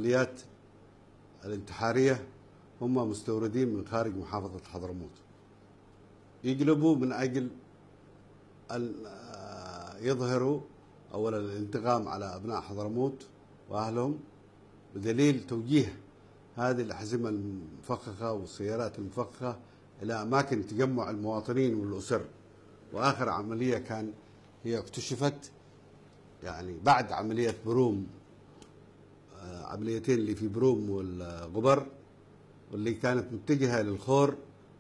العمليات الانتحارية هم مستوردين من خارج محافظة حضرموت، يقلبوا من أجل أن يظهروا أولا الانتقام على أبناء حضرموت وأهلهم، بدليل توجيه هذه الأحزمة المفخخة والسيارات المفخخة إلى أماكن تجمع المواطنين والأسر. وآخر عملية كان هي اكتشفت يعني بعد عملية بروم، عمليتين اللي في بروم والغبر، واللي كانت متجهة للخور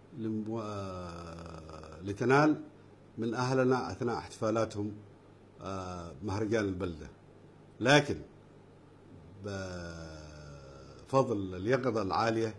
لتنال من أهلنا أثناء احتفالاتهم مهرجان البلدة. لكن بفضل اليقظة العالية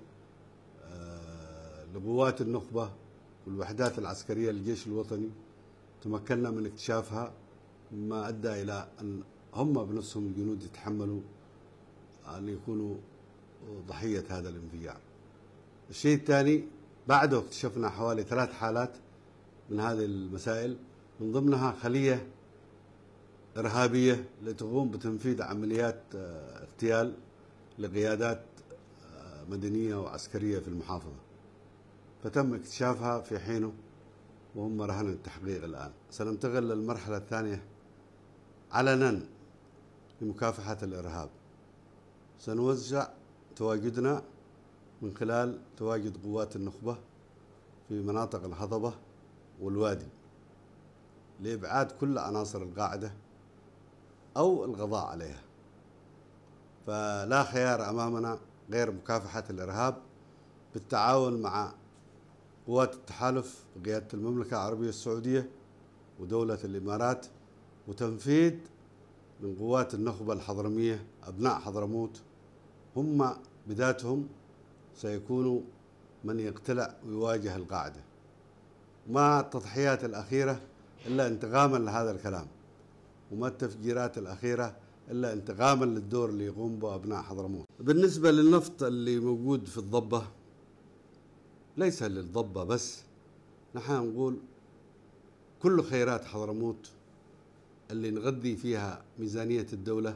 لقوات النخبة والوحدات العسكرية للجيش الوطني تمكنا من اكتشافها، ما أدى إلى أن هم بنفسهم الجنود يتحملوا أن يكونوا ضحية هذا الانفجار. الشيء الثاني، بعده اكتشفنا حوالي 3 حالات من هذه المسائل، من ضمنها خلية إرهابية لتقوم بتنفيذ عمليات اغتيال لقيادات مدنية وعسكرية في المحافظة، فتم اكتشافها في حينه وهم رهن التحقيق. الآن سننتقل للمرحلة الثانية علنا لمكافحة الإرهاب. سنوزع تواجدنا من خلال تواجد قوات النخبة في مناطق الهضبة والوادي لإبعاد كل عناصر القاعدة أو القضاء عليها، فلا خيار أمامنا غير مكافحة الإرهاب بالتعاون مع قوات التحالف بقيادة المملكة العربية السعودية ودولة الإمارات، وتنفيذ من قوات النخبة الحضرمية. أبناء حضرموت هم بذاتهم سيكونوا من يقتلع ويواجه القاعدة، ما التضحيات الأخيرة إلا انتقاما لهذا الكلام، وما التفجيرات الأخيرة إلا انتقاما للدور اللي يقوم به أبناء حضرموت. بالنسبة للنفط اللي موجود في الضبة، ليس للضبة بس، نحن نقول كل خيرات حضرموت اللي نغذي فيها ميزانية الدولة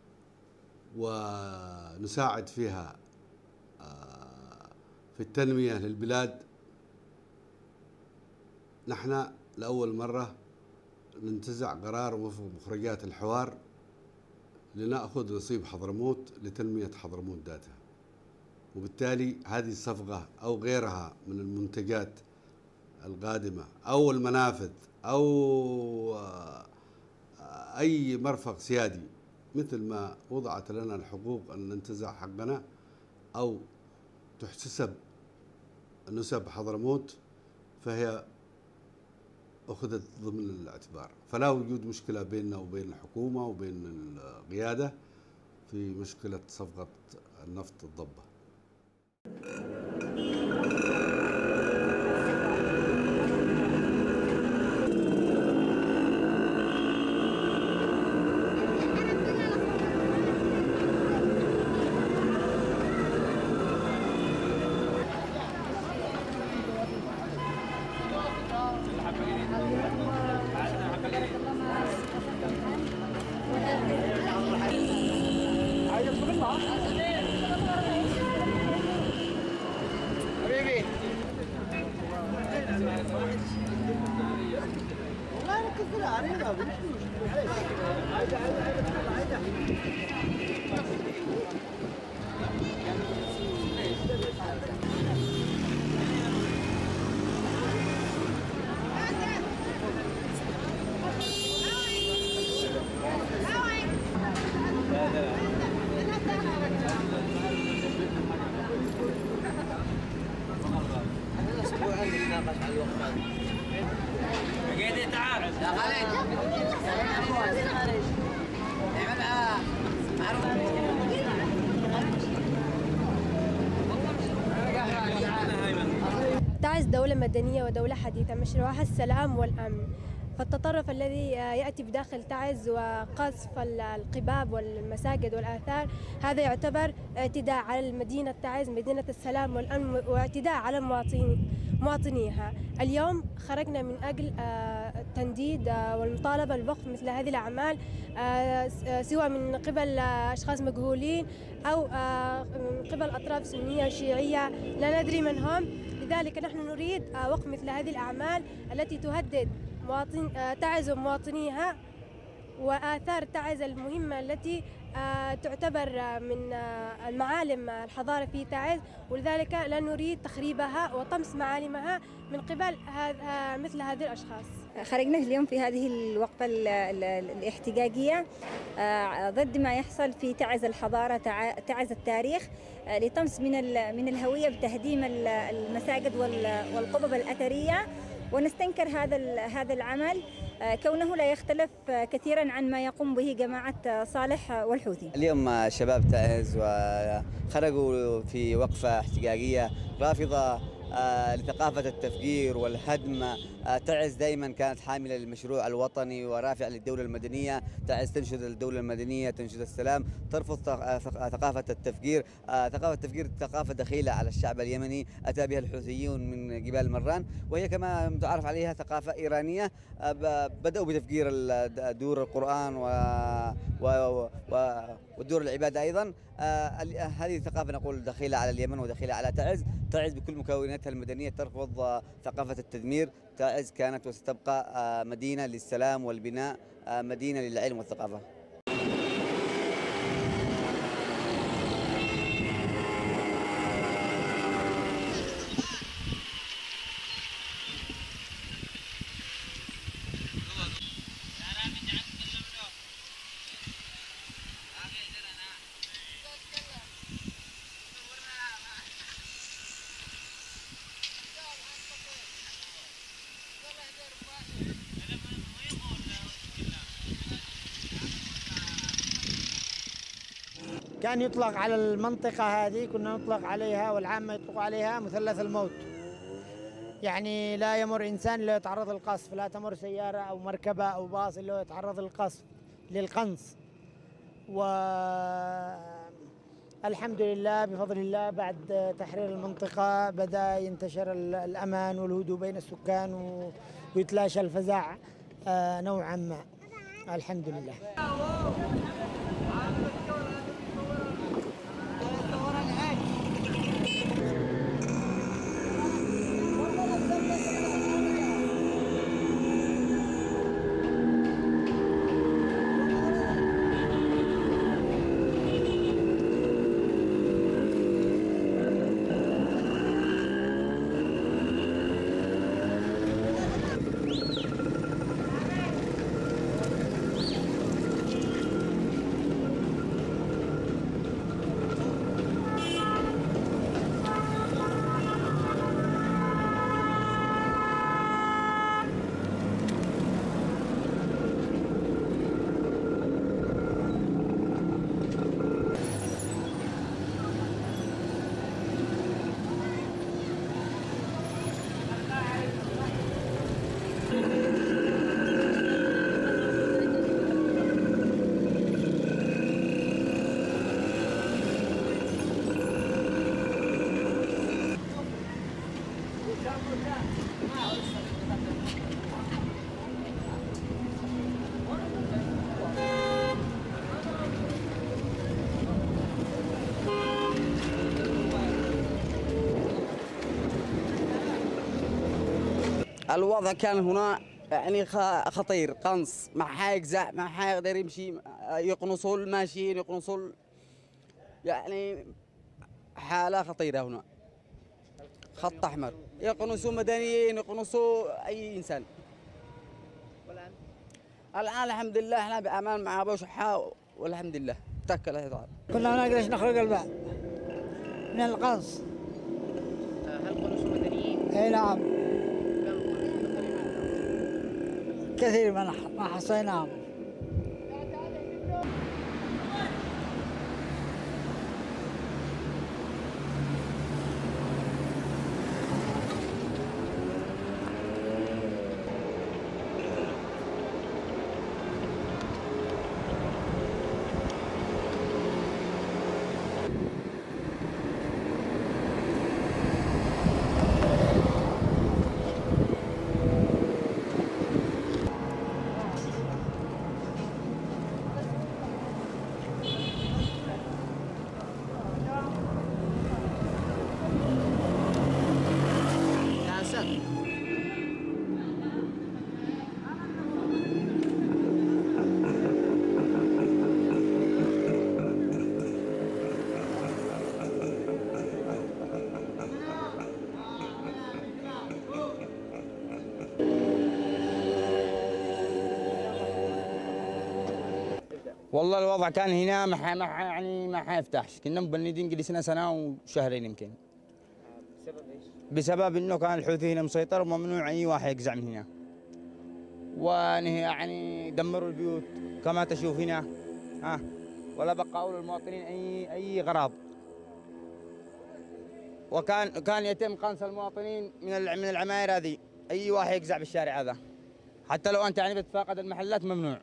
ونساعد فيها في التنمية للبلاد. نحن لأول مرة ننتزع قرار وفق مخرجات الحوار لنأخذ نصيب حضرموت لتنمية حضرموت ذاتها، وبالتالي هذه الصفقة أو غيرها من المنتجات القادمة أو المنافذ أو أي مرفق سيادي، مثل ما وضعت لنا الحقوق أن ننتزع حقنا أو تحتسب نسب حضرموت، فهي أخذت ضمن الاعتبار، فلا وجود مشكلة بيننا وبين الحكومة وبين القيادة في مشكلة صفقة النفط الضبة. تعز دولة مدنية ودولة حديثة مشروعها السلام والأمن، فالتطرف الذي يأتي بداخل تعز وقصف القباب والمساجد والآثار هذا يعتبر اعتداء على مدينة تعز، مدينة السلام والأمن، واعتداء على مواطنيها. اليوم خرجنا من أجل التنديد والمطالبة بوقف مثل هذه الأعمال سواء من قبل أشخاص مجهولين أو من قبل أطراف سنية شيعية لا ندري من هم. لذلك نحن نريد وقف مثل هذه الأعمال التي تهدد تعز مواطنيها وآثار تعز المهمة التي تعتبر من المعالم الحضارة في تعز، ولذلك لا نريد تخريبها وطمس معالمها من قبل مثل هذه الأشخاص. خرجنا اليوم في هذه الوقفة الاحتجاجية ضد ما يحصل في تعز الحضارة، تعز التاريخ، لطمس من الهوية بتهديم المساجد والقبب الأثرية، ونستنكر هذا العمل كونه لا يختلف كثيرا عن ما يقوم به جماعة صالح والحوثي. اليوم شباب تعز وخرجوا في وقفة احتجاجية رافضة لثقافة التفجير والهدم. تعز دائما كانت حاملة للمشروع الوطني ورافعة للدولة المدنية. تعز تنشد الدولة المدنية، تنشد السلام، ترفض ثقافة التفجير. ثقافة التفجير ثقافة دخيلة على الشعب اليمني أتى بها الحوثيون من جبال مران، وهي كما متعارف عليها ثقافة إيرانية. بدأوا بتفجير دور القرآن ودور العبادة أيضا. هذه الثقافة نقول دخيلة على اليمن ودخيلة على تعز. تعز بكل مكوناتها المدنية ترفض ثقافة التدمير. تعز كانت وستبقى مدينة للسلام والبناء، مدينة للعلم والثقافة. كان يطلق على المنطقة هذه، كنا نطلق عليها والعامة يطلقوا عليها مثلث الموت. يعني لا يمر إنسان إلا يتعرض للقصف، لا تمر سيارة أو مركبة أو باص إلا يتعرض للقنص. والحمد لله بفضل الله بعد تحرير المنطقة بدأ ينتشر الأمان والهدوء بين السكان ويتلاشى الفزاع نوعا ما، الحمد لله. الوضع كان هنا يعني خطير، قنص، ما حيجزع، ما حيقدر يمشي، يقنصوا الماشيين، يقنصوا، يعني حالة خطيرة هنا. خط أحمر، يقنصوا مدنيين، يقنصوا أي إنسان. الآن الحمد لله احنا بأمان مع أبو شحاة والحمد لله، توكل على الله. كنا ما نقدرش نخرج الباب من القنص. هل قنصوا مدنيين؟ اي نعم، كثير ما حصيناهم. والله الوضع كان هنا ما حيفتحش، كنا مبندين جلسنا سنه وشهرين يمكن. بسبب ايش؟ بسبب انه كان الحوثي هنا مسيطر وممنوع اي واحد يقزع من هنا. يعني دمروا البيوت كما تشوف هنا، ولا بقاوا للمواطنين اي غراض. وكان يتم قنص المواطنين من العماير هذه، اي واحد يقزع بالشارع هذا. حتى لو انت يعني بتتفاقد المحلات ممنوع.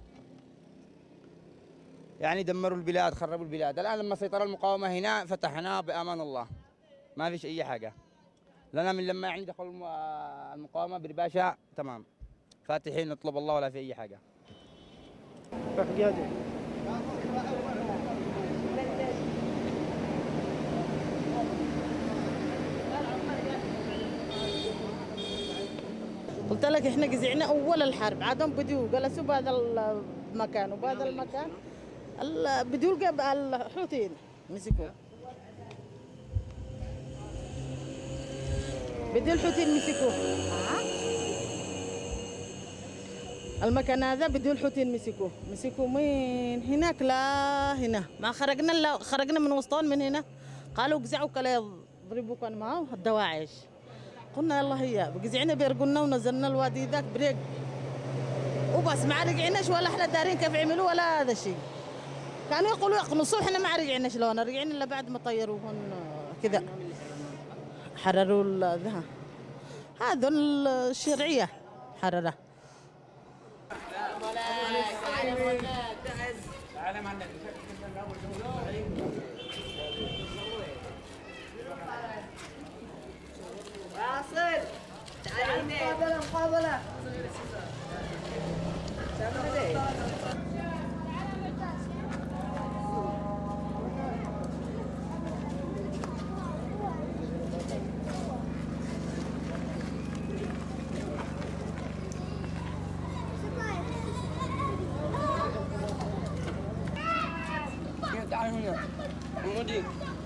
يعني دمروا البلاد، خربوا البلاد. الان لما سيطر المقاومه هنا فتحناه بامان الله، ما فيش اي حاجه. لنا من لما يعني دخل المقاومه برباشا تمام، فاتحين نطلب الله ولا في اي حاجه. قلت لك احنا جزعنا اول الحرب، عادهم بديوا جلسوا بهذا المكان وبهذا المكان بديوا الحوثيين مسكوا، بديوا الحوثيين مسكوه. المكان هذا بديوا الحوثيين مسكوه من هناك هنا، ما خرجنا من وسطهم من هنا، قالوا جزعوا كلا يضربوا كان معه الدواعش. قلنا يلا هي جزعنا بيرقلنا ونزلنا الوادي ذاك بريق وبس، ما رجعناش ولا احنا دارين كيف عملوا ولا هذا الشيء. كانوا يقولوا يقنصوا، احنا ما رجعناش لو انا رجعنا الا بعد ما طيروهن كذا، حرروا ذا هذا الشرعيه حرره. واصل تعالي مقابلة تعالوا هنا موجودين.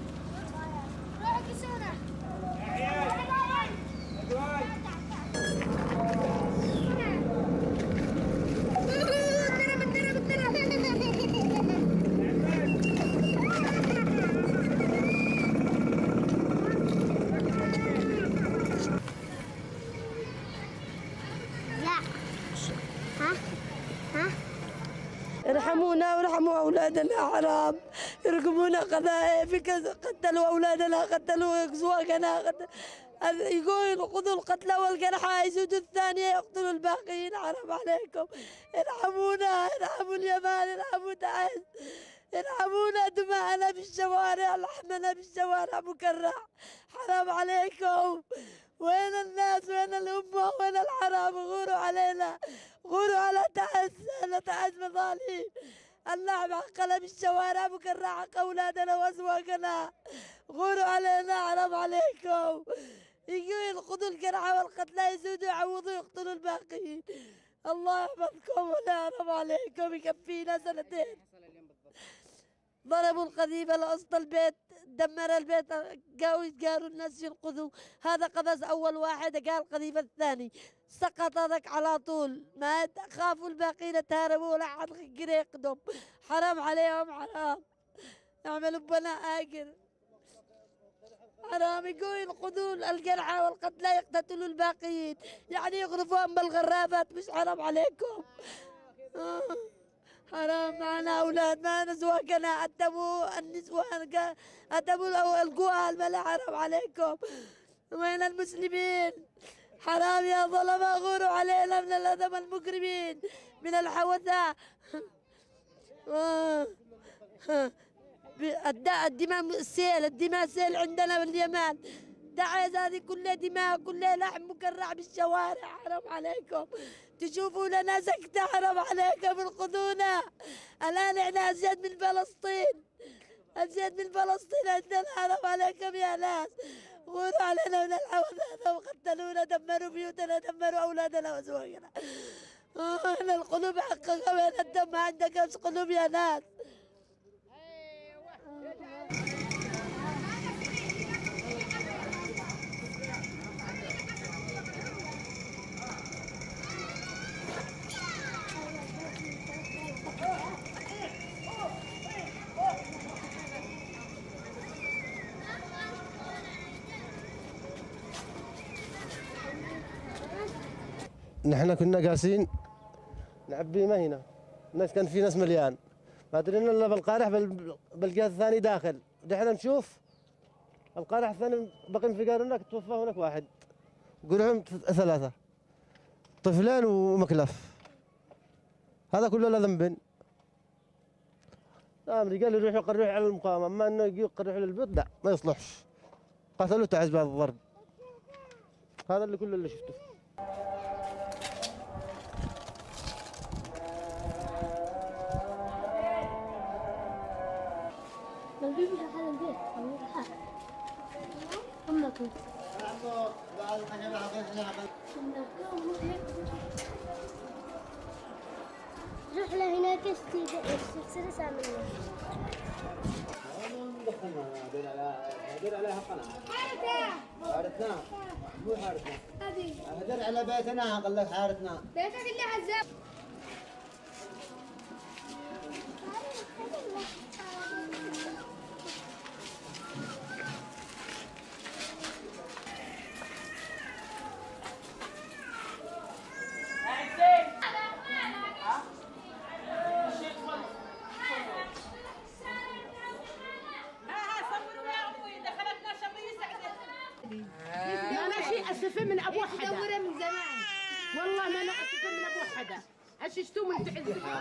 ارحمونا وارحموا اولادنا، حرام يرقمونا قذائف، قتلوا اولادنا، قتلوا ازواجنا، يقول خذوا القتلى والجرحى يزيدوا الثانيه يقتلوا الباقيين، حرام عليكم. ارحمونا، ارحموا اليمن، ارحموا تعز، ارحمونا، دماءنا بالشوارع، لحمنا بالشوارع مكرع، حرام عليكم. وين الناس؟ وين الأمة؟ وين الحرام؟ غوروا علينا، غوروا على تعز مظالم. اللحم عقلة بالشوارع مكرع حق أولادنا وأزواجنا، غوروا علينا، حرام عليكم. يجوا يخذوا الجرحى والقتلى يزيدوا يعوضوا يقتلوا الباقيين. الله يحفظكم ولا حرام عليكم، يكفينا سنتين. ضربوا القذيفة لوسط البيت، دمر البيت، قالوا الناس ينقذوا، هذا قفز أول واحد، قال القذيفة الثاني سقط هذاك على طول، ما خافوا الباقيين تهربوا ولا حد يقدم. حرام عليهم، حرام يعملوا بنا آجر، حرام. يقولوا ينقذوا الجرحى والقتلى يقتلوا الباقيين، يعني يغرفوهم بالغرافات، مش حرام عليكم؟ حرام. معنا أولاد، معنا أزواجنا، أدبوا النسوان، أدبوا القوى الملا، حرام عليكم. وين المسلمين؟ حرام يا ظلمة، غوروا علينا من الأدب المجرمين، من الحوثة. الدماء سيل عندنا باليمن، تعز هذه كلها دماء، كلها لحم مكرع بالشوارع، حرام عليكم. تشوفوا لنا سكتة، حرام عليكم، انقذونا. الآن احنا أزيد من فلسطين، أزيد من فلسطين عندنا، حرام عليكم يا ناس. غوروا علينا من الحوثة وقتلونا، دمروا بيوتنا، دمروا أولادنا وأزواجنا. احنا القلوب حقها، وين الدم؟ ما عندك قلوب يا ناس. نحن كنا قاسين نعبي ما هنا، الناس كان في ناس مليان، ما درينا الا بالقارح بالجهه الثاني داخل، دحين نشوف القارح الثاني بقي انفجار هناك، توفى هناك واحد قرعهم 3 طفلين ومكلف، هذا كله له ذنب. الامري قال يروح يقرح على المقاومه، اما انه يجي يقرح للبيت لا ما يصلحش، قتلوا تعز بعد الضرب، هذا اللي كله اللي شفته. رحلة هناك اشتري سامي هدر عليها قناة حارتنا مو حارتنا هدر على بيتنا قال لك حارتنا بيتك اللي عزاب أنا شيء أسفة من أبو حدا من زمان والله ما أنا أسفة من أبو حدا عششتوا من تعزوا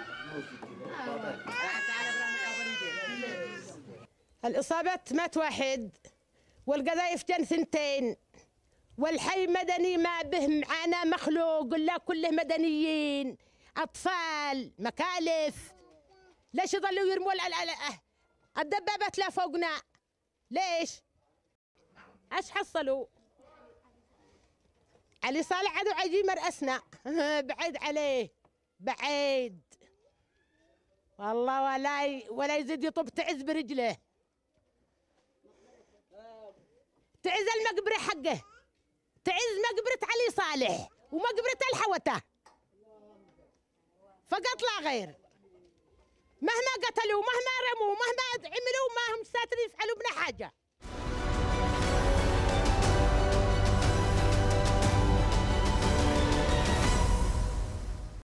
الإصابات مات 1 والقذايف جن 2 والحي مدني ما به معانا مخلوق لا كله مدنيين أطفال مكالف ليش يظلوا يرموا الدبابات لا فوقنا ليش؟ ايش حصلوا؟ علي صالح عدو عجي مرأسنا بعيد عليه بعيد والله ولا يزيد يطب تعز برجله تعز المقبرة حقه تعز مقبرة علي صالح ومقبرة الحوته فقط لا غير مهما قتلوا مهما رموا مهما عملوا ما هم ساتر يفعلوا بنا حاجة